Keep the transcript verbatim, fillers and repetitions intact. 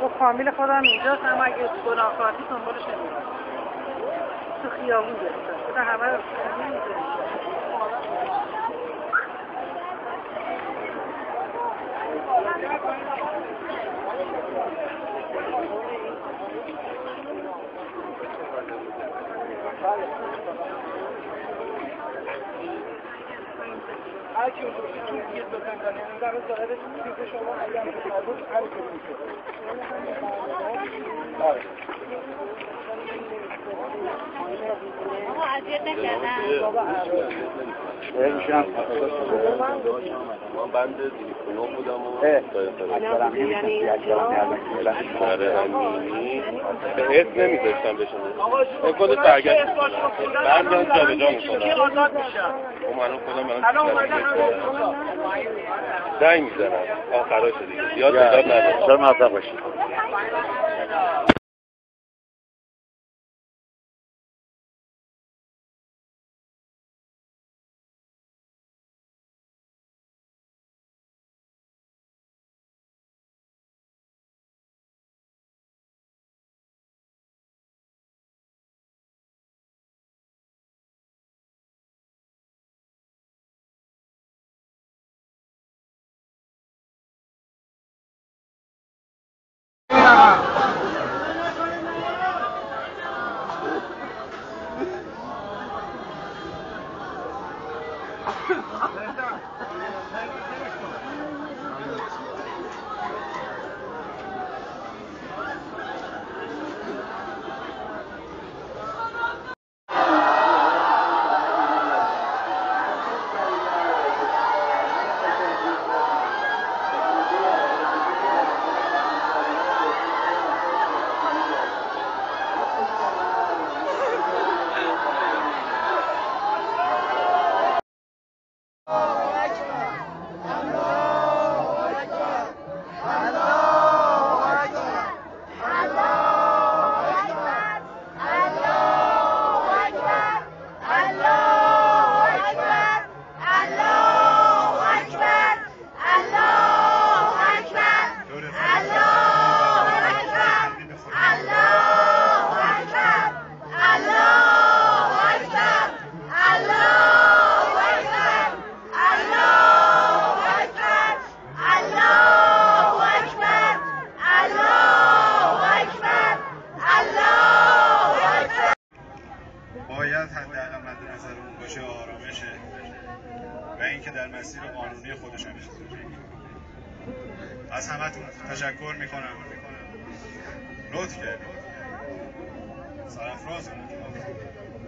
فامیل خودم اینجاست، اما اگه گناه کردی دنبالش نمیرم. تو خیابون گرفتم. تا همه رو هر کی اونجوری که توی گیت بکنن یعنی در ظاهر چیز شما اگر بود هر کی میشه آره آقا اذیت نکردن میشم من بند دیگه بودم و دارم یعنی برای امینی به اسم نمیذاشتم بشنه این خود ترگت بندم جا به جا میکنم اون منو خودم منو دنگ میزنم آخراش دیگه زیاد مداد ندارم شاید موفق باشید و اینکه در مسیر قانونی خودش همیشه از همتون تشکر میکنم لطف کردید سرافراز